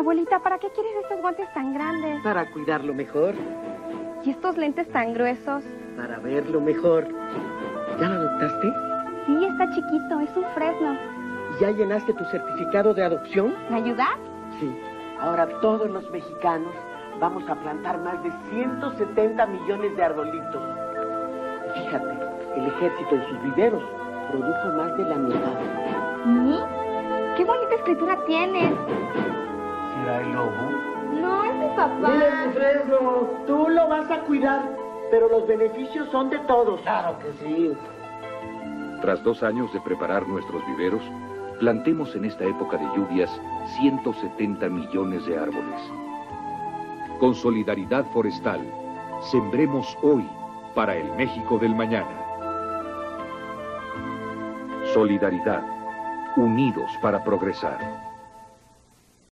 Abuelita, ¿para qué quieres estos guantes tan grandes? Para cuidarlo mejor, ¿Y estos lentes tan gruesos? para verlo mejor. ¿Ya lo adoptaste? Sí, está chiquito, es un fresno. ¿Ya llenaste tu certificado de adopción? ¿Me ayudas? Sí. Ahora todos los mexicanos vamos a plantar más de 170 millones de arbolitos. Fíjate, el ejército en sus viveros produjo más de la mitad. ¿Sí? ¡Qué bonita escritura tienes! ¿Será el lobo? No, es mi papá. Mira, mi fresno, tú lo vas a cuidar, pero los beneficios son de todos. Claro que sí. Tras 2 años de preparar nuestros viveros, plantemos en esta época de lluvias 170 millones de árboles. Con Solidaridad Forestal, sembremos hoy para el México del mañana. Solidaridad, unidos para progresar.